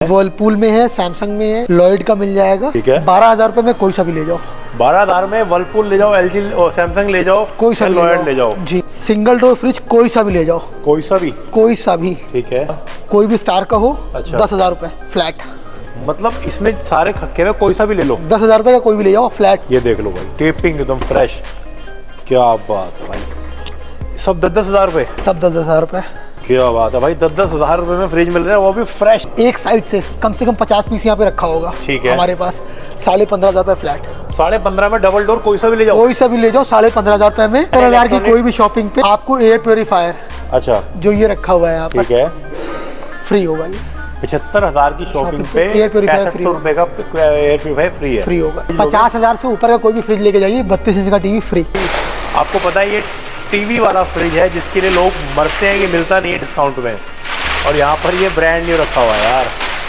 Whirlpool में है, Samsung में है, लॉयड का मिल जाएगा। ठीक है। 12,000 रुपए में कोई सा भी ले जाओ। 12,000 में वर्लपूल ले जाओ, LG और सैमसंग ले जाओ, कोई सा लॉयड ले जाओ जी। सिंगल डोर फ्रिज कोई सा भी ले जाओ, कोई सा भी, कोई सा भी। ठीक है। कोई भी स्टार का हो। अच्छा। 10,000 रुपए फ्लैट। मतलब इसमें सारे रखे हुए, कोई सा भी ले लो। 10,000 रुपए का कोई भी ले जाओ फ्लैट। ये देख लो भाई, टेपिंग एकदम फ्रेश। क्या बात है भाई, सब 10,000 रुपए, सब 10,000 रुपए। क्या बात है भाई, 10,000 रुपए में फ्रिज मिल रहा है, वो भी फ्रेश। एक साइड से कम 50 पीस यहाँ पे रखा होगा। ठीक है। हमारे पास 15,500 रुपए फ्लैट। 15,500 में डबल डोर कोई सा भी ले जाओ, कोई सा भी ले जाओ। 15,500 रुपए में 15,000 की कोई भी शॉपिंग पे आपको एयर प्योरीफायर, अच्छा, जो ये रखा हुआ है यहाँ पर, ठीक है, फ्री होगा। ये 75,000 की शॉपिंग पे एयर प्योरीफायर 6500 रुपए का एयर प्योरीफायर फ्री है। फ्री होगा। 50,000 से ऊपर का कोई भी फ्रिज लेके जाइए, 32 इंच का टीवी फ्री। आपको पता है ये टीवी वाला फ्रिज है जिसके लिए लोग मरते हैं कि मिलता नहीं है डिस्काउंट में, और यहाँ पर ये ब्रांड न्यू रखा हुआ है यार।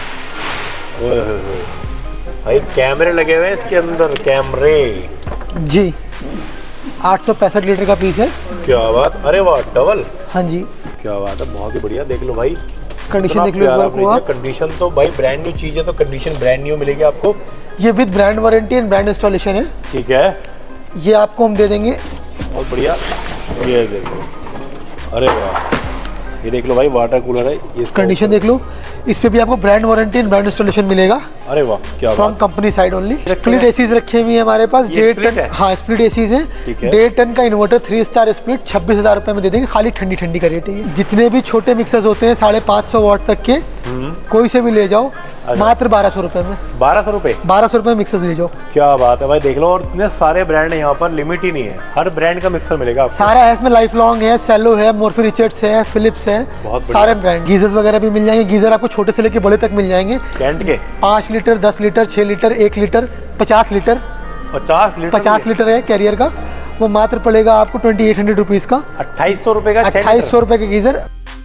भाई कैमरे लगे हुए हैं इसके अंदर, कैमरे जी। 865 लीटर का पीस है। क्या बात, अरे वाह, डबल। हाँ जी, क्या बात है, बहुत ही बढ़िया। देख लो भाई, कंडीशन देख लो आप। कंडीशन तो भाई ब्रांड न्यू चीज है, तो कंडीशन ब्रांड न्यू मिलेगी आपको। ये with brand warranty and brand installation है। ठीक है, ये आपको हम दे देंगे। बहुत बढ़िया। ये देखो, अरे वाह, ये देख लो भाई, वाटर कूलर है। कंडीशन देख लो, इस पे भी आपको brand warranty and brand installation मिलेगा। अरे वाह, क्या from company side only. Split ACs रखे हुए हैं हमारे पास, 1.5 टन। हाँ, स्प्लिट एसीज है। 1.5 टन का इन्वर्टर 3 स्टार स्प्लिट 26,000 रुपए में दे देंगे। खाली ठंडी का रेट है। जितने भी छोटे मिक्सर्स होते हैं 550 वाट तक के, कोई से भी ले जाओ, मात्र 1200 रुपए में। 1200 रुपए, 1200 रुपए मिक्सर ले जाओ। क्या बात है भाई, देख लो। और इतने सारे ब्रांड है यहाँ पर, लिमिट ही नहीं है, हर ब्रांड का मिक्सर मिलेगा आपको। सारा है इसमें, लाइफ लॉन्ग है, सेलो है, मोरफी रिचर्ड्स है, फिलिप्स है, सारे ब्रांड। गीजर्स वगैरह भी मिल जाएंगे। गीजर आपको छोटे से लेके बड़े तक मिल जाएंगे। कैंट के 5 litre, 10 litre, 6 litre, 1 litre, 50 litre. 50 litre है कैरियर का। वो मात्र पड़ेगा आपको 2800 रुपीज का। 2800 रुपए का, 2800 रुपए का गीजर।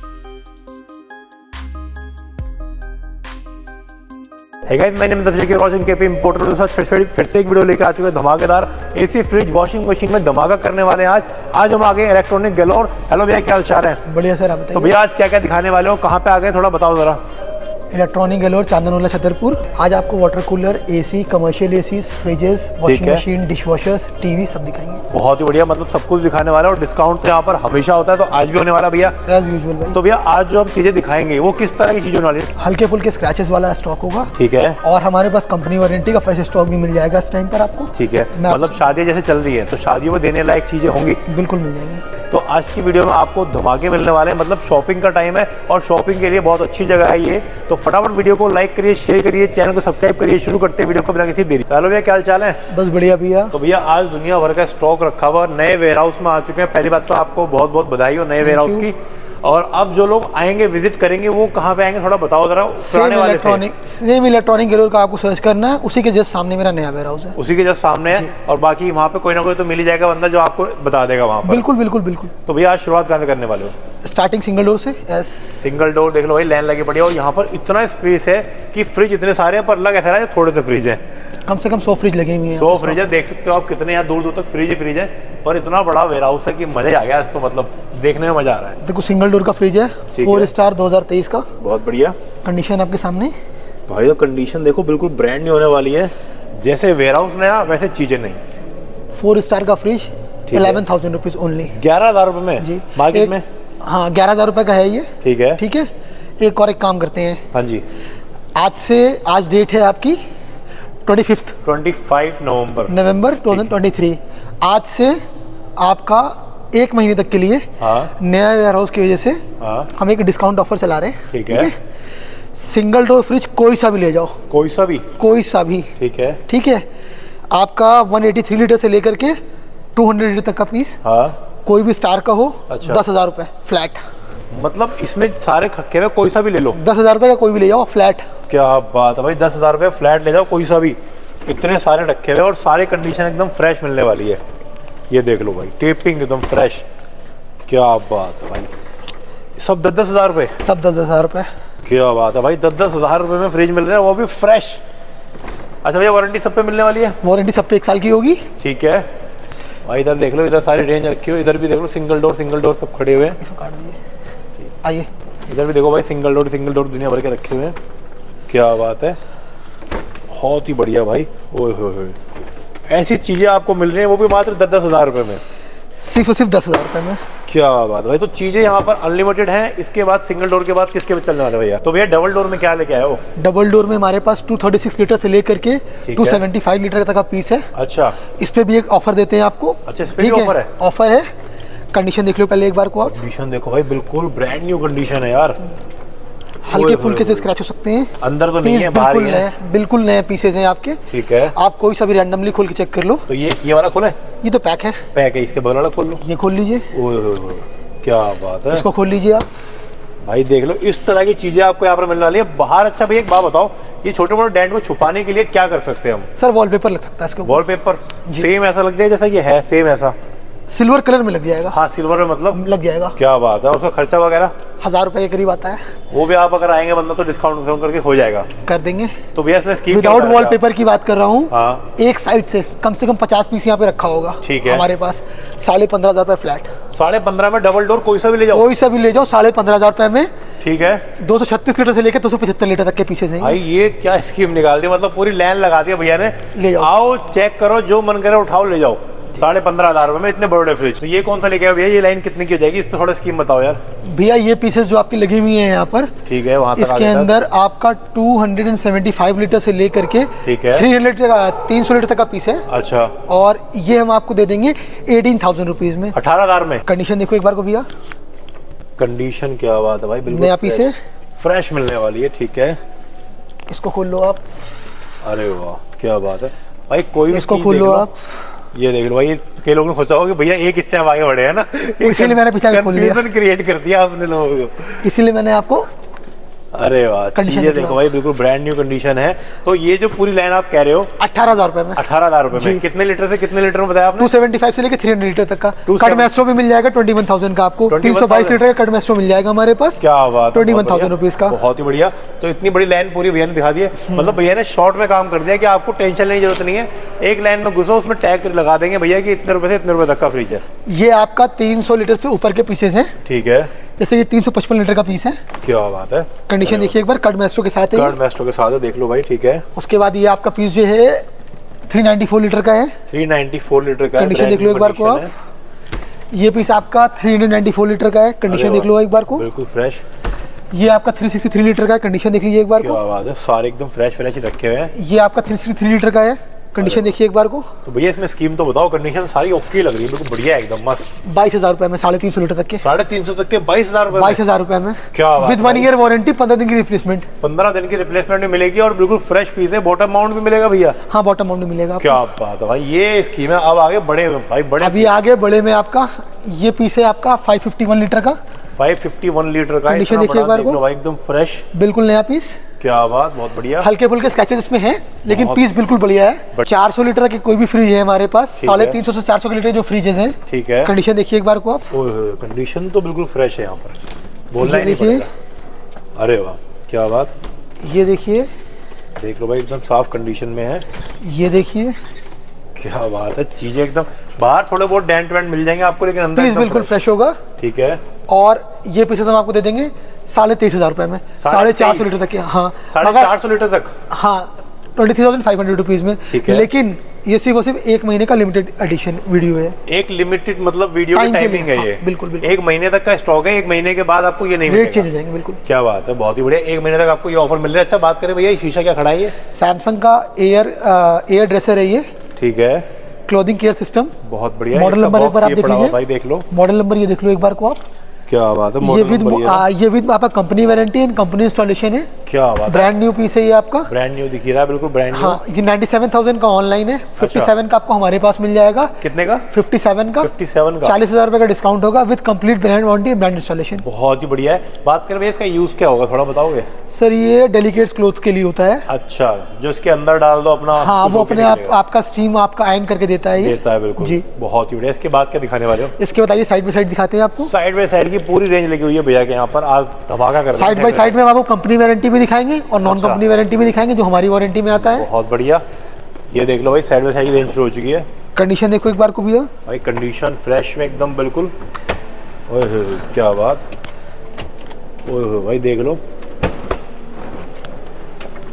मैंने रोशन के इंपोर्टर के साथ फिर से एक वीडियो लेकर आ चुके हैं। धमाकेदार एसी, फ्रिज, वॉशिंग मशीन में धमाका करने वाले हैं आज हम आ गए इलेक्ट्रॉनिक गैलोर। हेलो भैया, क्या हाल चाल है? बढ़िया सर, आप तो भैया आज क्या क्या दिखाने वाले हो, कहाँ पे आ गए, थोड़ा बताओ जरा। Electronic galore, Chandanhola, Chhatarpur. आज आपको water cooler, AC, commercial AC, fridges, washing machine, dish washers, TV सब दिखाएंगे। बहुत ही बढ़िया, मतलब सब कुछ दिखाने वाला है। और डिस्काउंट तो यहाँ पर हमेशा होता है, तो आज भी होने वाला भैया एज यूजुअल भाई। तो भैया आज जो हम चीजें दिखाएंगे वो किस तरह की चीजें होने वाली? हल्के फुल्के स्क्रैचेस वाला स्टॉक होगा। ठीक है। और हमारे पास कंपनी वारंटी का फ्रेश स्टॉक भी मिल जाएगा इस टाइम पर आपको। ठीक है, मतलब शादी जैसे चल रही है तो शादियों में देने लायक चीजें होंगी। बिल्कुल मिल जाएंगी। तो आज की वीडियो में आपको धमाके मिलने वाले हैं, मतलब शॉपिंग का टाइम है और शॉपिंग के लिए बहुत अच्छी जगह है ये। तो फटाफट वीडियो को लाइक करिए, शेयर करिए, चैनल को सब्सक्राइब करिए। शुरू करते हैं वीडियो को बिना किसी देरी। हेलो भैया, क्या हाल चाल है? बस बढ़िया भैया। तो भैया आज दुनिया भर का स्टॉक रखा हुआ, नए वेयर हाउस में आ चुके हैं। पहली बात तो आपको बहुत बहुत बधाई हो नए वेयर हाउस की। और अब जो लोग आएंगे, विजिट करेंगे, वो कहाँ पे आएंगे, थोड़ा बताओ जरा। सेम इलेक्ट्रॉनिक गैलोर का आपको सर्च करना है, उसी के जस्ट सामने मेरा नया वेयर हाउस है। उसी के जस्ट सामने है, और बाकी वहाँ पे कोई ना कोई तो मिल ही जाएगा बंदा जो आपको बता देगा वहाँ पर। बिल्कुल बिल्कुल बिल्कुल। तो भैया आज शुरुआत कहाँ से करने वाले हो? स्टार्टिंग सिंगल डोर से। सिंगल डोर देख लो भाई, लाइन लगी पड़ी है। और यहाँ पर इतना स्पेस है कि फ्रिज इतने सारे हैं, पर लग ऐसा है थोड़े से फ्रिज है। कम से कम 100 फ्रिज लगे हुए हैं। 100 फ्रिज है, देख सकते हो आप कितने यहाँ दूर दूर तक फ्रिज ही फ्रिज है। पर इतना बड़ा वेयर हाउस है कि मजा ही आ गया आज तो, मतलब देखने में मजा आ रहा है। देखो सिंगल डोर का फ्रिज है, 4 स्टार 2023 का। बहुत बढ़िया कंडीशन आपके सामने भाई। तो कंडीशन देखो, बिल्कुल ब्रांड न्यू होने वाली है। जैसे वेयर हाउस नया वैसे चीजें नहीं। 4 स्टार का फ्रिज 11,000 रुपीज ओनली। 11,000 रुपए में जी मार्केट में? हाँ, 11,000 रुपए का है ये। ठीक है, ठीक है। एक और एक काम करते हैं। हाँ जी। आज डेट है आपकी 25 नवंबर 2023। आज से आपका 1 महीने तक के लिए नया वेयर हाउस की वजह से हम एक डिस्काउंट ऑफर चला रहे हैं। ठीक है। सिंगल डोर फ्रिज कोई सा भी ले जाओ, कोई सा भी, कोई सा भी। ठीक है। ठीक है। आपका 183 लीटर से लेकर के 200 लीटर तक का पीस, कोई भी स्टार का हो। अच्छा। 10,000 रुपए फ्लैट। मतलब इसमें सारे रखे हुए, कोई सा भी ले लो। 10,000 रुपए का कोई भी ले जाओ फ्लैट। क्या बात है भाई, 10,000 रुपए फ्लैट ले जाओ, कोई सा भी। इतने सारे रखे हुए और सारे कंडीशन एकदम फ्रेश मिलने वाली है। ये देख लो भाई, टेपिंग एकदम फ्रेश। क्या बात है भाई, सब 10,000 रुपए, सब 10,000 रुपए। क्या बात है भाई, 10,000 रुपए में फ्रिज मिल रहा है, वो भी फ्रेश। अच्छा भैया, वारंटी सब पे मिलने वाली है? वारंटी सब पे 1 साल की होगी। ठीक है भाई। इधर देख लो, इधर सारी रेंज रखी हुई, इधर भी देख लो सिंगल डोर सब खड़े हुए हैं। इसको काट दीजिए। आइए इधर भी देखो भाई, सिंगल डोर दुनिया भर के रखे हुए हैं। क्या बात है, बहुत ही बढ़िया भाई। ओए होए, ऐसी चीजें आपको मिल रही हैं वो भी मात्र 10-10 हज़ार रुपए में, सिर्फ और सिर्फ 10 हज़ार रुपए में। क्या बात भाई। तो चीजें यहाँ पर अनलिमिटेड हैं। इसके बाद सिंगल डोर के बाद किसके पे चलने वाले भैया? तो भैया डबल डोर में क्या लेके आए हो? डबल डोर में हमारे पास 236 लीटर से लेकर के 275 लीटर तक का पीस है। अच्छा, इस पे भी एक ऑफर देते हैं आपको। अच्छा, इस पे भी ऑफर है? ऑफर है। कंडीशन देख लो पहले एक बार को आप। कंडीशन देखो भाई, बिल्कुल ब्रांड न्यू कंडीशन है यार। हल्के फुल्के से स्क्रैच हो सकते हैं, अंदर तो नहीं है, बाहर ही है। बिल्कुल नए पीसेज हैं आपके। ठीक है, आप कोई सा भी रैंडमली खोल के चेक कर लो। तो ये वाला खोले? ये तो पैक है। पैक है, इसके बगल वाला खोल लो। ये खोल लीजिए। क्या बात है, इसको खोल लीजिए आप। भाई देख लो, इस तरह की चीजें आपको यहाँ पर मिलने वाली है बाहर। अच्छा भैया एक बात बताओ, ये छोटे मोटे डेंट को छुपाने के लिए क्या कर सकते हैं हम? सर वॉलपेपर लग सकता है इसके ऊपर। वॉलपेपर सेम ऐसा लग जाए जैसा ये है, सेम ऐसा सिल्वर कलर में लग जाएगा। हाँ, सिल्वर में मतलब लग जाएगा। क्या बात है। उसका खर्चा वगैरह 1000 रुपए के करीब आता है। वो भी आप अगर आएंगे बंदा तो डिस्काउंट करके हो जाएगा, कर देंगे। तो भैया इसमें स्कीम विदाउट वॉलपेपर की बात कर रहा हूँ। हाँ, एक साइड से कम 50 पीस यहाँ पे रखा होगा। ठीक है, हमारे पास 15,500 रुपए फ्लैट। 15,500 में डबल डोर कोई सा भी ले जाओ? कोई सा भी ले जाओ 15,500 रुपए में। ठीक है, 236 लीटर से लेकर 275 लीटर तक के पीसेज हैं। भाई ये क्या स्कीम निकाल दी, मतलब पूरी लाइन लगा दी भैया ने। ले जाओ, आओ चेक करो, जो मन करे उठाओ ले जाओ। 15,500 रुपए में इतने बड़े फ्रिज। तो ये कौन सा लेके आए भैया? ये लाइन कितने की हो जाएगी? इस पे थोड़ा स्कीम बताओ यार। भैया ये पीसेस जो आपकी लगी हुई है यहाँ पर, ठीक है, वहाँ इसके अंदर आपका 275 लीटर से लेकर के 300 लीटर तक का पीस है। अच्छा, और ये हम आपको दे देंगे 18,000 रुपीज में। 18,000 में। कंडीशन देखो एक बार को भैया। कंडीशन क्या बात है भाई, बिल्कुल नया पीस है, फ्रेश मिलने वाली है। ठीक है, इसको खोल लो आप। अरे वाह, क्या बात है भाई। कोई इसको खोल लो आप। ये देख लो भाई, कई लोगों ने सोचा होगा कि भैया एक स्टेप आगे बढ़े है ना, इसीलिए मैंने पीछे खोल दिया, क्रिएट कर दिया आपने लोगों को, इसीलिए मैंने आपको। अरे वाह, चीजें देखो भाई, बिल्कुल ब्रांड न्यू कंडीशन है। तो ये जो पूरी लाइन आप कह रहे हो 18,000 रुपए में। 18,000 रुपए में कितने लीटर से कितने लीटर में बताया आपने? 275 से लेकर 300 लीटर तक का। कट मैस्ट्रो भी मिल जाएगा 21,000 का आपको। 322 लीटर का कट मैस्ट्रो मिल जाएगा हमारे पास। क्या बात, 21,000 रुपीज का। बहुत ही बढ़िया। तो इतनी बड़ी लाइन पूरी भैया ने दिखा दी है। मतलब भैया ने शॉर्ट में काम कर दिया कि आपको टेंशन लेने की जरूरत नहीं है। एक लाइन में घुसो, उसमें टैग लगा देंगे भैया कि इतने रुपए से इतने रुपए तक का फ्रिज है। ये आपका 300 लीटर से ऊपर के पीसेस हैं। ठीक है, जैसे ये 355 लीटर का पीस है। क्या बात है। कंडीशन देखिए एक बार, कट मैस्ट्रो के साथ है। कट मैस्ट्रो के साथ है, देख लो भाई। ठीक है, उसके बाद ये आपका पीस जो है 394 लीटर का है। 394 लीटर का। कंडीशन देख लो एक बार को आप। ये पीस आपका 394 लीटर का है। कंडीशन देख लो एक बार को, बिल्कुल फ्रेश। ये आपका 363 लीटर का है। कंडीशन देख लीजिए एक बार को। क्या बात है, सारे एकदम फ्रेश फ्रेश रखे हुए हैं। ये आपका 363 लीटर का है। कंडीशन देखिए एक बार को। तो भैया इसमें स्कीम तो बताओ। कंडीशन सारी ओके लग रही है, बिल्कुल बढ़िया एकदम मस्त। 22,000 रुपए में 350 लीटर तक के। 350 तक के 22,000 रुपए। 22,000 रुपए में। क्या बात, विद 1 ईयर वारंटी, 15 दिन की रिप्लेसमेंट। 15 दिन की रिप्लेसमेंट भी मिलेगी और बिल्कुल फ्रेश पीस है। बॉटम माउंट भी मिलेगा भैया? हाँ, बॉटम माउंट भी मिलेगा। क्या बात है भाई, ये स्कीम है। अब आगे बड़े भाई, बड़े अभी आगे बड़े में आपका ये पीस है आपका 551 लीटर का। 551 लीटर का। कंडीशन देखिए एक बार को भाई, एकदम फ्रेश, बिल्कुल नया पीस। क्या बात, बहुत बढ़िया। हल्के फुल्के स्क्रैचेस इसमें हैं, लेकिन पीस बिल्कुल बढ़िया है। 400 लीटर की कोई भी फ्रिज है हमारे पास। 350 से 400 लीटर जो फ्रिजेस हैं। ठीक है, कंडीशन देखिए एक बार को आप। कंडीशन तो बिल्कुल फ्रेश है यहाँ पर, बोलना ही नहीं पड़ेगा। अरे वाह, क्या बात। ये देखिए, देख लो भाई, एकदम साफ कंडीशन में है। ये देखिए, क्या बात है। चीजें एकदम, बाहर थोड़े बहुत डेंट वेंट मिल जाएंगे आपको, लेकिन अंदर पीस बिल्कुल फ्रेश होगा। ठीक है, और ये पीसेस हम आपको दे देंगे 23,500 रुपए में। 450 लीटर तक के। हाँ, 450 लीटर तक। हाँ, 23,500 रुपीज में। लेकिन ये सिर्फ और सिर्फ 1 महीने का लिमिटेड एडिशन वीडियो है। एक लिमिटेड मतलब वीडियो की टाइमिंग है ये। बिल्कुल बिल्कुल। 1 महीने तक का स्टॉक है। 1 महीने के बाद आपको ये नहीं मिलेगा, रेट चेंज हो जाएंगे। बिल्कुल, क्या बात है, बहुत ही बढ़िया। 1 महीने तक आपको ये ऑफर मिल रहा है। अच्छा, बात करें भैया, ये शीशा क्या खड़ा है? ये सैमसंग का एयर ड्रेसर है ये। ठीक है, क्लोथिंग केयर सिस्टम, बहुत बढ़िया। मॉडल नंबर एक बार आप देख लीजिए भाई, देख लो मॉडल नंबर, ये देख लो एक बार को आप। क्या बात है, ये विद आपका company warranty and company installation है। क्या बात है, ब्रांड न्यू पीस है ये आपका। ब्रांड न्यू दिख रहा है, बिल्कुल ब्रांड न्यू। हाँ, ये 97,000 का ऑनलाइन है। 57 का आपको हमारे पास मिल जाएगा। कितने का? 57 का। 57 का 40,000 रुपए का डिस्काउंट होगा with complete brand warranty, brand installation. बहुत ही बढ़िया है। बात करें इसका यूज क्या होगा, थोड़ा बताओगे? सर, ये डेलिकेट्स क्लोथ के लिए होता है। अच्छा, जो इसके अंदर डाल दो अपना। हाँ, वो अपने आपका स्टीम आपका आयन करके देता है। देता है, बिल्कुल जी, बहुत ही बढ़िया। इसके बाद क्या दिखाने वाले हो? इसके बताइए, साइड बाय साइड दिखाते हैं आपको। साइड बाय साइड की पूरी रेंज लगी हुई है भैया के यहाँ पर। आज धमाका कर, साइड बाय साइड में आपको कंपनी वारंटी भी दिखाएंगे और नॉन कंपनी वारंटी भी दिखाएंगे, जो हमारी वारंटी में आता है। बहुत बढ़िया। ये देख लो भाई, साइड बाय साइड की रेंज शुरू हो चुकी है। कंडीशन देखो एक बार को भैया। भाई कंडीशन फ्रेश में एकदम बिल्कुल। ओए क्या बात, ओए भाई देख लो,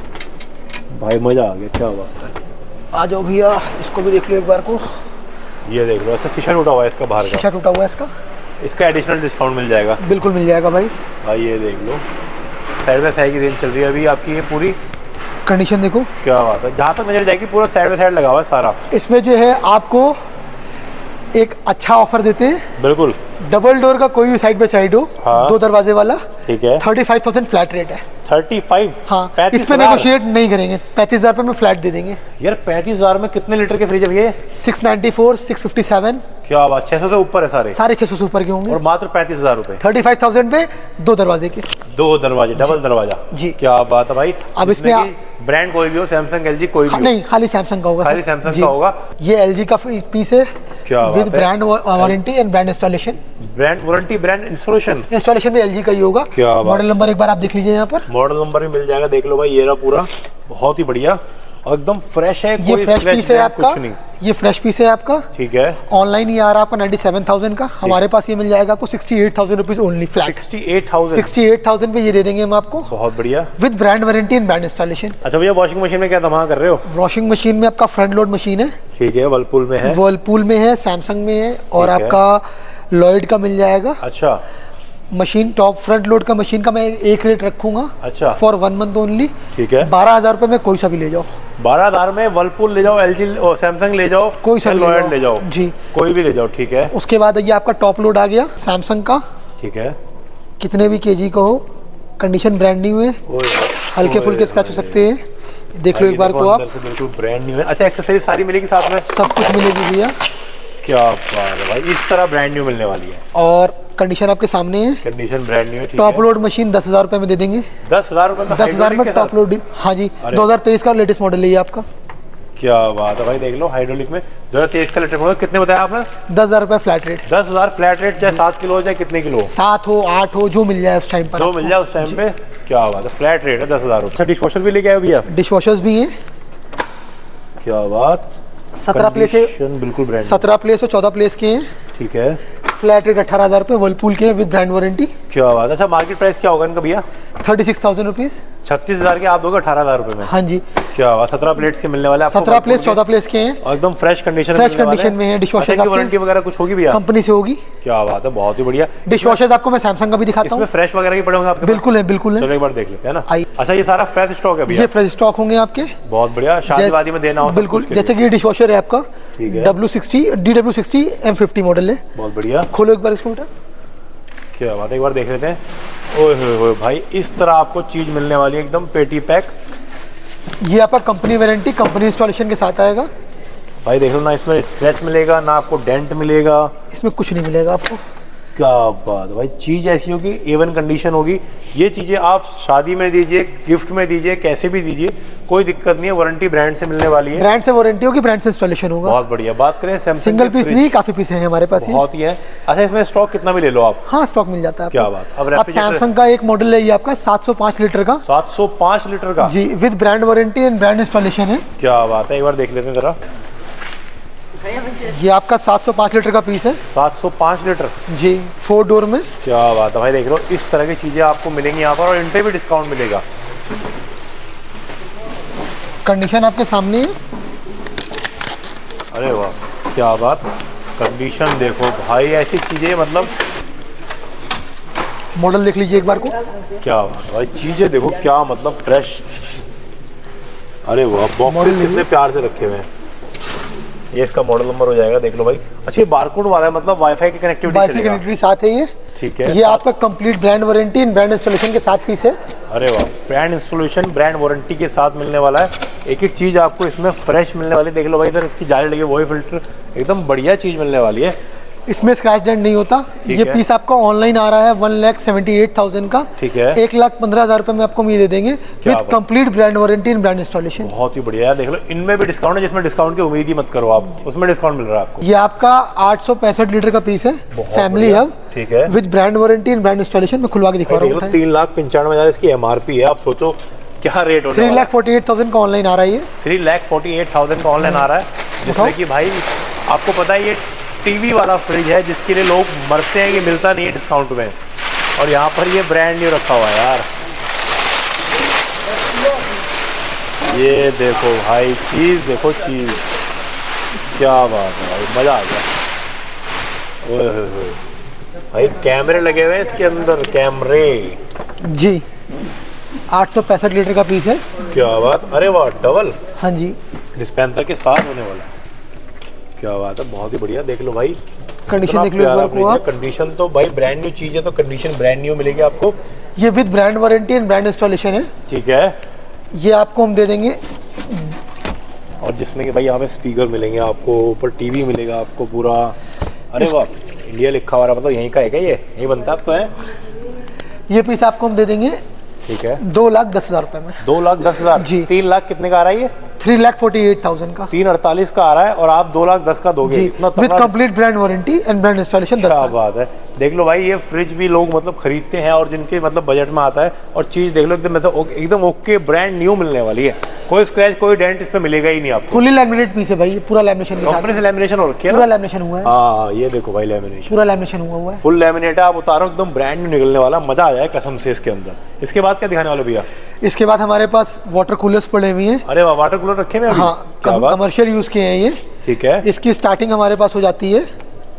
भाई मजा आ गया, क्या बात है। आ जाओ भैया, इसको भी देख लो एक बार को। ये देख लो, अच्छा शीशा टूटा हुआ है इसका, बाहर का शीशा टूटा हुआ है इसका। इसका एडिशनल डिस्काउंट मिल जाएगा। बिल्कुल मिल जाएगा भाई। भाई ये देख लो, साइड बाय साइड की रेंज चल रही है अभी आपकी, ये पूरी कंडीशन देखो क्या बात है। जहाँ तक नजर जाएगी पूरा साइड बाय साइड लगा हुआ है सारा। इसमें जो है आपको एक अच्छा ऑफर देते हैं। बिल्कुल, डबल डोर का कोई भी साइड बाय साइड हो, हाँ। 2 दरवाजे वाला, ठीक है, 35,000 फ्लैट रेट है। 35? हाँ, इसमें नेगोशिएट नहीं करेंगे, 35,000 रुपये में फ्लैट दे देंगे। यार 35,000 में कितने लीटर के फ्रिज है ये? 694, 657। क्या बात, 600 से ऊपर है सारे? सारे 600 से ऊपर के होंगे। और मात्र 35,000 रुपए, 35,000 पे 2 दरवाजे के। 2 दरवाजे, डबल दरवाजा जी। क्या बात है भाई। अब इसमें ब्रांड कोई भी हो, सैमसंग, एलजी कोई भी हो? नहीं, खाली सैमसंग का होगा। खाली सैमसंग का होगा। ये एलजी का पीस है, क्या with brand warranty and brand installation. Brand warranty, brand installation भी एलजी का ही होगा। क्या बात। मॉडल नंबर एक बार आप देख लीजिए, यहाँ पर मॉडल नंबर भी मिल जाएगा, देख लो भाई। ये रहा पूरा, बहुत ही बढ़िया और एकदम फ्रेश है। ये फ्रेश पीस है आपका, ये फ्रेश पीस है आपका। ठीक है, ऑनलाइन ये आ रहा है आपका 97,000 का, हमारे पास ये मिल जाएगा आपको 68,000 रुपीज ओनली फ्लैट। 68,000 पे ये दे देंगे हम आपको, बहुत बढ़िया, with brand warranty and brand installation. अच्छा भैया, वॉशिंग मशीन में क्या धमाका कर रहे हो? वॉशिंग मशीन में आपका फ्रंट लोड मशीन है। ठीक है, वर्लपूल में है, वर्लपूल में है, सैमसंग में है, और आपका लॉयड का मिल जाएगा। अच्छा, मशीन टॉप फ्रंट लोड का मशीन का मैं एक रेट रखूंगा। अच्छा, फॉर 1 मंथ ओनली। ठीक है, 12,000 रुपए में कोई सा भी ले जाओ। 12,000 में वर्लपूल ले जाओ, एलजी और सैमसंग ले जाओ, कोई सा लॉयड ले जाओ जी, कोई भी ले जाओ। ठीक है, उसके बाद ये आपका टॉप लोड आ गया सैमसंग का। ठीक है, कितने भी केजी का हो, कंडीशन ब्रांड न्यू है, हल्के फुल्के स्क्रैच हो सकते हैं। देख लो एक बार को आप, बिल्कुल ब्रांड न्यू है। अच्छा, एक्सेसरीज सारी मिलेगी साथ में? सब कुछ मिलेगी भैया। क्या बात है भाई, इस तरह ब्रांड न्यू मिलने वाली है और कंडीशन आपके सामने है। कंडीशन ब्रांड न्यू है। टॉप लोड मशीन 10,000 रुपए में दे देंगे। 10,000 रुपए में? 10,000 में टॉप लोड, हाँ जी। 2023 का लेटेस्ट मॉडल है ये आपका। क्या बात है भाई, देख लो हाइड्रोलिक में 2023 का लेटेस्ट मॉडल। कितने बताया आपने? 10,000 रुपए फ्लैट रेट। 10,000 फ्लैट रेट, चाहे 7 किलो हो चाहे कितने किलो, 7 हो 8 हो, जो मिल जाए उस टाइम पर, जो मिल जाए उस टाइम पे। क्या बात है, फ्लैट रेट है 10,000 रुपए। अच्छा, डिश वॉशर भी लेके आए भैया? डिश वॉशर्स भी हैं। क्या बात, 17 प्लेस है, बिल्कुल ब्रांड। 17 प्लेस और 14 प्लेस के हैं। ठीक है, फ्लैट रेट 18,000 रुपए वर्लपूल के विद ब्रांड वारंटी। क्या बात है। अच्छा, मार्केट प्राइस क्या होगा इनका भैया? 36,000 रुपीज। 36,000 के आप दोगे 18,000 रुपए में? हाँ जी। क्या बात, 17 प्लेट्स के मिलने वाले आपको? 17 प्लेस 14 प्लेस के हैं और एकदम फ्रेश कंडीशन में है। डिश वॉशर की वारंटी वगैरह कुछ होगी भैया? कंपनी से होगी। क्या बात है, बहुत ही बढ़िया। डिश वॉशर आपको मैं सैमसंग का भी दिखाता हूँ। इसमें फ्रेश वगैरह भी पड़े होंगे आपके? बिल्कुल है, बिल्कुल है। चलो एक बार देख लेते हैं ना। अच्छा, ये सारा फ्रेश स्टॉक है भैया? ये फ्रेश स्टॉक होंगे आपके, बहुत बढ़िया। शादी में देना हो बिल्कुल। जैसे कि डिश वॉशर है आपका, ठीक है, DW60 M50 मॉडल है। बहुत बढ़िया। खोलो एक बार इसको बेटा। क्या बात है, एक बार देख लेते हैं। ओए होए भाई, इस तरह आपको चीज मिलने वाली है एकदम पेटी पैक। ये आपका कंपनी वारंटी, कंपनी इंस्टॉलेशन के साथ आएगा भाई। देख लो ना, इसमें स्क्रैच मिलेगा ना, आपको डेंट मिलेगा, इसमें कुछ नहीं मिलेगा आपको। क्या बात है भाई, चीज ऐसी होगी, A1 कंडीशन होगी। ये चीजें आप शादी में दीजिए, गिफ्ट में दीजिए, कैसे भी दीजिए, कोई दिक्कत नहीं है। वारंटी ब्रांड से मिलने वाली है। ब्रांड से वारंटी होगी, ब्रांड से इंस्टॉलेशन होगा। बहुत बढ़िया। बात करें सैमसंग, सिंगल पीस नहीं, काफी पीस है हमारे पास, बहुत ही है। अच्छा, इसमें स्टॉक कितना भी ले लो आप? हाँ, स्टॉक मिल जाता है। क्या बात। अब सैमसंग का एक मॉडल है ये आपका 705 लीटर का। 705 लीटर का जी, with brand warranty and brand installation है। क्या बात है, एक बार देख लेते हैं जरा। ये आपका 705 लीटर का पीस है। 705 लीटर जी, 4 डोर में। क्या बात है भाई, देख लो इस तरह की चीजें आपको मिलेंगी यहाँ पर, और इन पे भी डिस्काउंट मिलेगा। कंडीशन आपके सामने है। अरे वाह, क्या बात। कंडीशन देखो भाई, ऐसी चीजें मतलब। मॉडल देख लीजिए एक बार को। क्या बात है भाई, चीजें देखो क्या मतलब फ्रेश। अरे वाह, बॉक्स कितने प्यार से रखे हुए हैं। ये इसका मॉडल नंबर हो जाएगा, देख लो भाई। अच्छा, ये बारकोड वाला है, मतलब वाईफाई की कनेक्टिविटी साथ है ये। ठीक है, ये आपका complete brand warranty and brand installation के साथ पीस है। अरे वाह, ब्रांड इंस्टॉलेशन ब्रांड वारंटी के साथ मिलने वाला है। एक एक चीज आपको इसमें फ्रेश मिलने वाली है। देख लो भाई, इधर इसकी जाली लगी, वही फिल्टर, एकदम बढ़िया चीज मिलने वाली है। इसमें स्क्रैच डेंट नहीं होता। ये पीस आपका ऑनलाइन आ रहा है 1,78,000 का। ठीक है, 1,15,000 रुपए में आपको ये दे देंगे with complete brand warranty and brand installation. बहुत ही बढ़िया। देख लो, इनमें भी डिस्काउंट है, जिसमें डिस्काउंट की उम्मीद ही मत करो आप, उसमें डिस्काउंट मिल रहा है आपको। ये आपका 865 लीटर का पीस है, फैमिली हब। ठीक है, with brand warranty and brand installation. मैं खुलवा के दिखा रहा हूँ। 3,95,000 इसकी MRP है। आप सोचो क्या रेट होता है। 3,48,000 का ऑनलाइन आ रहा है ये। 3,48,000 का ऑनलाइन आ रहा है, जिसमें कि भाई आपको पता है ये टीवी वाला फ्रिज है, जिसके लिए लोग मरते हैं कि मिलता नहीं है डिस्काउंट में, और यहाँ पर ये ब्रांड न्यू रखा हुआ है यार। ये देखो भाई चीज़, देखो चीज़, क्या बात है भाई, मज़ा आ गया। ओए भाई कैमरे लगे हुए हैं इसके अंदर, कैमरे जी। 865 लीटर का पीस है। क्या बात, अरे वाह, डबल। हाँ जी, डिस्पेंसर के साथ होने वाला। क्या बात है, बहुत ही बढ़िया। देख लो भाई, कंडीशन देख लो एक बार को आप। कंडीशन तो भाई ब्रांड न्यू चीज़ है, तो कंडीशन ब्रांड न्यू मिलेगी आपको। ये with brand warranty and brand installation है। ठीक है, ये आपको हम दे देंगे। और जिसमें कि भाई यहाँ पे स्पीकर मिलेंगे आपको, ऊपर टीवी मिलेगा आपको पूरा। अरे वाह, इंडिया लिखा हुआ, मतलब यहीं का है क्या? ये यहीं बनता है, अब तो है। ये पीस आपको हम दे देंगे, ठीक है, 2,10,000 रुपए में। 2,10,000 जी। 3 लाख कितने का आ रहा है ये? 3,48,000 का। 3,48 का आ रहा है और आप 2,10,000 का दोगे। With complete brand warranty and brand installation. क्या बात है। देख लो भाई, ये फ्रिज भी लोग मतलब खरीदते हैं और जिनके मतलब बजट में आता है। और चीज़ देख लो एकदम, मतलब एकदम ओके ब्रांड न्यू मिलने वाली है। कोई स्क्रैच कोई डेंट इस पे मिलेगा ही नहीं आपको। फुली लैमिनेट पीस है भाई, ये पूरा लैमिनेशन के साथ। कंपनी से लैमिनेशन हो रखी है, पूरा लैमिनेशन हुआ है। हाँ, ये देखो भाई, लैमिनेशन, पूरा लैमिनेशन हुआ है। फुल लैमिनेट है। आप उतारो एकदम ब्रांड न्यू निकलने वाला, मजा आ जाए कसम से इसके अंदर। इसके बाद क्या दिखाने वाले भैया? इसके बाद हमारे पास वाटर कूलर्स पड़े हुए हैं। अरे वाह, वाटर कूलर रखे हुए हैं। हाँ, कमर्शियल यूज के हैं ये। ठीक है, इसकी स्टार्टिंग हमारे पास हो जाती है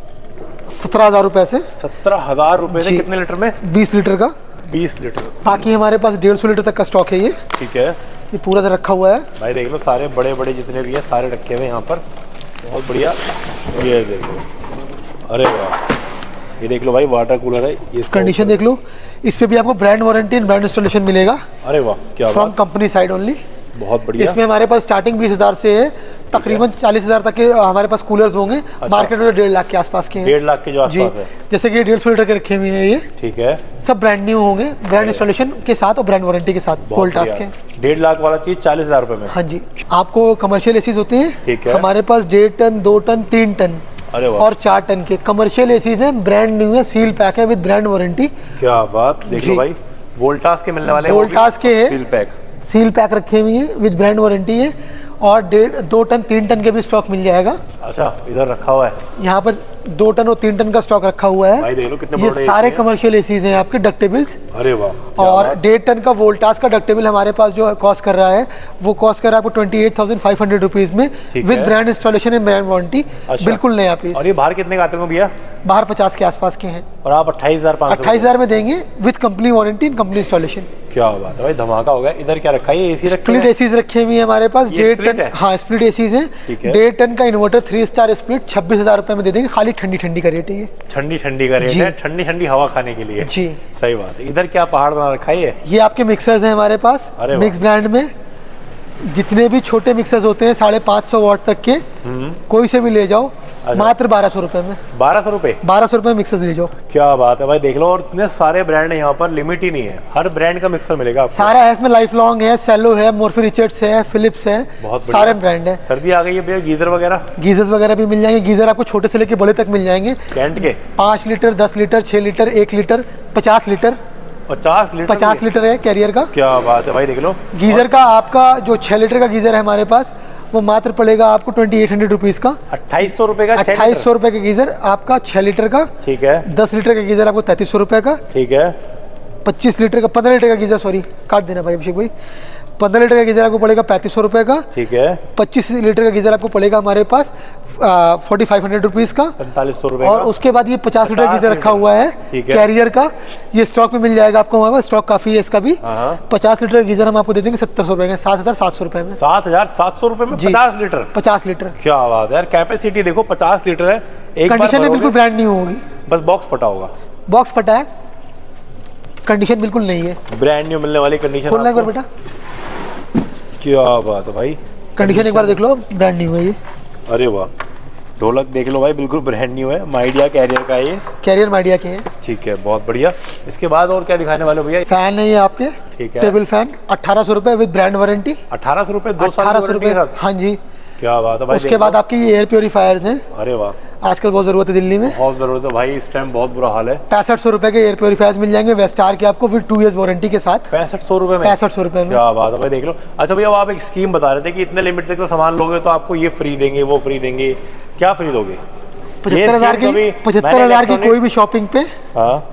17,000 रुपए से। 17,000 रुपए से। कितने लीटर में? 20 लीटर का। 20 लीटर। बाकी हमारे पास 150 लीटर तक का स्टॉक है ये। ठीक है, ये पूरा रखा हुआ है भाई। देख लो, सारे बड़े बड़े जितने भी है सारे रखे हुए यहाँ पर, बहुत बढ़िया। ये देखो, अरे वाह, ये देख लो भाई, वाटर कूलर है। ये कंडीशन देख लो, इस पे भी आपको brand warranty and brand installation मिलेगा। अरे वाह, क्या फ्रॉम कंपनी साइड ओनली। बहुत बढ़िया। इसमें हमारे पास स्टार्टिंग 20,000 से है, तकरीबन 40,000 तक के हमारे पास कूलर्स होंगे। अच्छा। मार्केट में 1.5 लाख के आसपास के हैं। 1.5 लाख के जो आसपास है। जैसे कि 150 लीटर के रखे हुए हैं ये। ठीक है, सब ब्रांड न्यू होंगे, ब्रांड इंस्टॉलेशन के साथ और ब्रांड वारंटी के साथ। वोल्टास के 1.5 लाख वाला चीज 40,000 रुपए में। हाँ जी। आपको कमर्शियल एसीज होते हैं। ठीक है, हमारे पास 1.5 टन, 2 टन, 3 टन और 4 टन के कमर्शियल एसीज हैं। ब्रांड न्यू है, सील पैक है विद ब्रांड वारंटी। क्या बात, देख लो भाई, वोल्टास के मिलने वाले हैं। वोल्टास के है, सील पैक रखे हुए हैं विद ब्रांड वारंटी है। और 1.5, 2 टन, 3 टन के भी स्टॉक मिल जाएगा। अच्छा, इधर रखा हुआ है, यहाँ पर 2 टन और 3 टन का स्टॉक रखा हुआ है। भाई देख लो कितने ये सारे कमर्शियल एसीज हैं आपके, डक्टेबल्स। अरे वाह। और 1.5 टन का वोल्टास का डक्टेबल हमारे पास जो कॉस्ट कर रहा है, वो कॉस्ट कर रहा है आपको 28,500 रुपीज में with brand installation and brand warranty. बिल्कुल नया पीस। और ये बाहर कितने का आते हैं भैया? बाहर 50 के आसपास के हैं। और आप 28,500 में देंगे with company warranty and company installation. क्या बात है भाई, धमाका हो गया। इधर क्या रखा है? ये एसी स्प्लिट एसीज रखे हुए हैं हमारे पास। 1.5 टन, हाँ स्प्लिट एसीज हैं। 1.5 टन का इन्वर्टर 3 स्टार स्प्लिट 26,000 रुपए में दे देंगे। खाली ठंडी ठंडी का रेट है ये। ठंडी ठंडी का रेट है, ठंडी ठंडी हवा खाने के लिए। जी, सही बात है। इधर क्या पहाड़ बना रखा है? ये आपके मिक्सर्स हैं हमारे पास, मिक्स ब्रांड में। जितने भी छोटे मिक्सर्स होते हैं 550 वाट तक के, कोई से भी ले जाओ। मात्र 1200 रुपए में। 1200 रुपए? 1200 रुपए मिक्सर ले जाओ। क्या बात है भाई, देख लो। और इतने सारे ब्रांड है यहाँ पर, लिमिट ही नहीं है, हर ब्रांड का मिक्सर मिलेगा आपको। सारा है इसमें, लाइफ लॉन्ग है, सेलो है, मोरफी रिचर्ड्स है, फिलिप्स है, बहुत सारे ब्रांड है। सर्दी आ गई है भैया, गीजर वगैरह? गीजर्स वगैरह भी मिल जाएंगे। गीजर आपको छोटे से लेके बड़े तक मिल जाएंगे। कैंट के 5 litre, 10 litre, 6 litre, 1 litre, 50 litre. 50 litre है कैरियर का। क्या बात है भाई, देख लो। गीजर का आपका जो 6 लीटर का गीजर है हमारे पास, वो मात्र पड़ेगा आपको 2800 रुपीज का। 2800 रुपए का? 2800 रुपए का गीजर आपका 6 लीटर का। ठीक है। 10 लीटर का गीजर आपको 3300 रुपए का। ठीक है। 25 लीटर का, 15 लीटर का गीजर, सॉरी काट देना भाई अभिषेक भाई, 15 लीटर का गीजर आपको पड़ेगा 3500 रुपए का। ठीक है। 25 लीटर का गीजर आपको पड़ेगा हमारे पास 4500 रुपीज का, 4500 रुपए। और उसके बाद ये 50 लीटर गीजर रखा हुआ है कैरियर का, ये स्टॉक में मिल जाएगा आपको। हमारे पास स्टॉक काफी है इसका भी। 50 लीटर गीजर हम आपको दे देंगे 700 रुपए में, 7,700 रुपए में। 7,700 रुपए में 50 लीटर? 50 लीटर। क्या बात है यार, कैपेसिटी देखो 50 लीटर है। एक कंडीशन में बिल्कुल ब्रांड न्यू होगी, बस बॉक्स फटा होगा। बॉक्स फटा है, कंडीशन बिल्कुल नहीं है, ब्रांड न्यू मिलने वाली कंडीशन। खोलना एक बार बेटा। क्या बात है भाई, कंडीशन एक बार देख लो, ब्रांड न्यू है ये। अरे वाह, ढोलक देख लो भाई, बिल्कुल ब्रांड न्यू है। माइडिया कैरियर का है ये। कैरियर माइडिया के है। ठीक है, बहुत बढ़िया। इसके बाद और क्या दिखाने वाले भैया? फैन है ये आपके। ठीक है। टेबल फैन 1800 रुपए विद ब्रांड वारंटी। 1800 रुपए, 2 साल 1800 रुपए। हाँ जी। क्या बात है भाई। उसके बाद आपके ये एयर प्योरीफायर्स हैं। अरे वाह, आजकल बहुत जरूरत है दिल्ली में, बहुत जरूरत है भाई, इस टाइम बहुत बुरा हाल है। 6500 रुपए के एयर प्योरीफायर्स मिल जाएंगे वेस्टार के आपको विद 2 इयर्स वारंटी के साथ। 6500 रुपए में? 6500 रुपए में। क्या बात है भाई, देख लो। अच्छा भैया, आप एक स्कीम बता रहे थे कि इतने लिमिट तक तो सामान लोगे तो आपको ये फ्री देंगे, वो फ्री देंगे, क्या फ्री दोगे? 75,000 की कोई भी शॉपिंग पे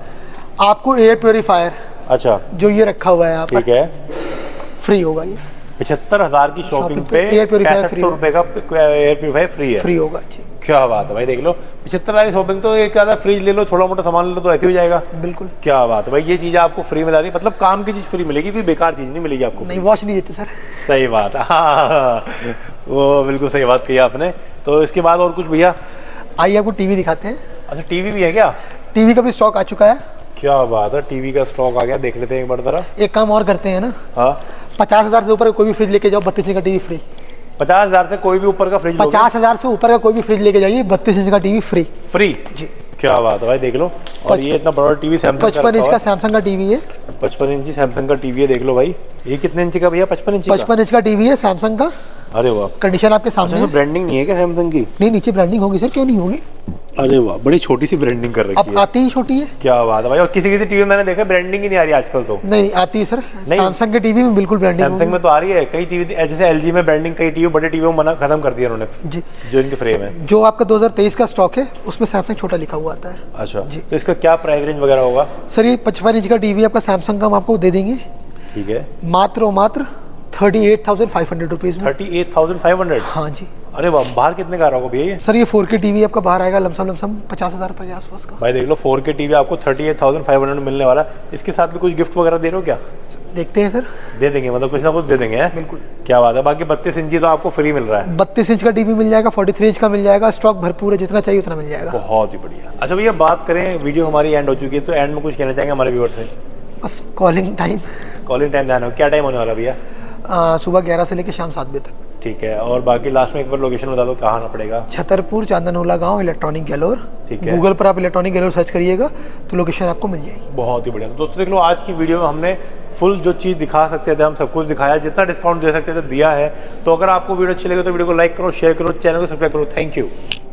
आपको एयर प्योरीफायर, अच्छा, जो ये रखा हुआ है यहाँ पर, ठीक है, फ्री होगा ये। 75,000 की शॉपिंग पे एयर प्योरीफायर 6500 रुपए का एयर प्योरीफायर फ्री होगा जी। क्या बात है भाई, देख लो 75,000 की शॉपिंग तो एक आधा फ्रिज ले लो, थोड़ा मोटा सामान ले लो तो ऐसे हो जाएगा। बिल्कुल। क्या बात है भाई, ये चीज़ आपको फ्री मिला रही है, मतलब काम की चीज़ फ्री मिलेगी, कोई बेकार चीज़ नहीं मिलेगी आपको। नहीं, वॉच नहीं देते सर। सही बात है, हाँ वो बिल्कुल सही बात कही आपने। तो इसके बाद और कुछ भैया? आइए आपको टीवी दिखाते हैं। अच्छा, टीवी भी है क्या? टीवी का भी स्टॉक आ चुका है। क्या बात है, टीवी का स्टॉक आ गया, देख लेते हैं एक बार जरा। एक काम और करते हैं ना, हाँ 50,000 से ऊपर कोई भी फ्रिज लेके जाओ, 32 इंच का टीवी फ्री। 50,000 से कोई भी ऊपर का फ्रिज, 50,000 से ऊपर का कोई भी फ्रिज लेके जाइए, 32 इंच का टीवी फ्री जी। क्या बात है भाई, देख लो। और ये इतना बड़ा टीवी सैमसंग 55 इंच का सैमसंग का टीवी है। 55 इंची सैमसंग का टीवी है, देख लो भाई। ये कितने इंच का भैया? 55 इंच 55 इंच का टीवी है सैमसंग का। अरे वाह, कंडीशन आपके सामने है। ब्रांडिंग नहीं है क्या सैमसंग की? नहीं, नीचे ब्रांडिंग होगी सर, क्यों नहीं होगी। अरे वाह, बड़ी छोटी सी ब्रांडिंग कर रखी है। अब आती ही छोटी है। क्या बात है भाई, और किसी टीवी मैंने देखा ब्रांडिंग ही नहीं आ रही आजकल तो। नहीं आती है सर, सैमसंग के टीवी में बिल्कुल ब्रांडिंग। सैमसंग में तो आ रही है, कई टीवी जैसे एलजी में ब्रांडिंग, कई टीवी बड़े टीवी में मना खत्म कर दिया उन्होंने जी, जो इनके फ्रेम है। जो आपका 2023 का स्टॉक है उसमें सैमसंग छोटा लिखा हुआ आता है। अच्छा जी। तो इसका क्या प्राइस रेंज वगैरह होगा? सर ये 55 इंच का टीवी आपका सैमसंग का हम आपको दे देंगे, ठीक है, मात्र और मात्र 38,500 रुपीज में। 38,500? हाँ जी। अरे वाह, बाहर कितने का होगा भैया ये? सर ये 4K टीवी आपका बाहर आएगा लमसम 50,000 रुपए के आसपास का। भाई देख लो, 4K टीवी आपको 38,500 में मिलने वाला। इसके साथ भी कुछ गिफ्ट वगैरह दे रहे हो क्या? देखते हैं सर। दे देंगे, मतलब कुछ ना कुछ दे देंगे। बिल्कुल। क्या बात है। बाकी 32 इंची तो आपको फ्री मिल रहा है। 32 इंच का टीवी मिल जाएगा, 43 इंच का मिल जाएगा, स्टॉक भरपूर है, जितना चाहिए उतना मिल जाएगा। बहुत ही बढ़िया। अच्छा भैया, बात करें, वीडियो हमारी एंड हो चुकी है, तो एंड में कुछ कहना चाहेंगे हमारे व्यूअर्स से? बस कॉलिंग टाइम ध्यान हो, क्या टाइम होने वाला भैया? सुबह 11 से लेकर शाम 7 बजे तक। ठीक है, और बाकी लास्ट में एक बार लोकेशन बता दो, कहाँ आना पड़ेगा? छतरपुर चांदनोला गांव, इलेक्ट्रॉनिक गैलोर। ठीक है, गूगल पर आप इलेक्ट्रॉनिक गैलोर सर्च करिएगा तो लोकेशन आपको मिल जाएगी। बहुत ही बढ़िया। तो दोस्तों देख लो, आज की वीडियो में हमने फुल जो चीज़ दिखा सकते थे हम सब कुछ दिखाया, जितना डिस्काउंट दे सकते थे दिया है। तो अगर आपको वीडियो अच्छी लगे तो वीडियो को लाइक करो, शेयर करो, चैनल को सब्सक्राइब करो। Thank you.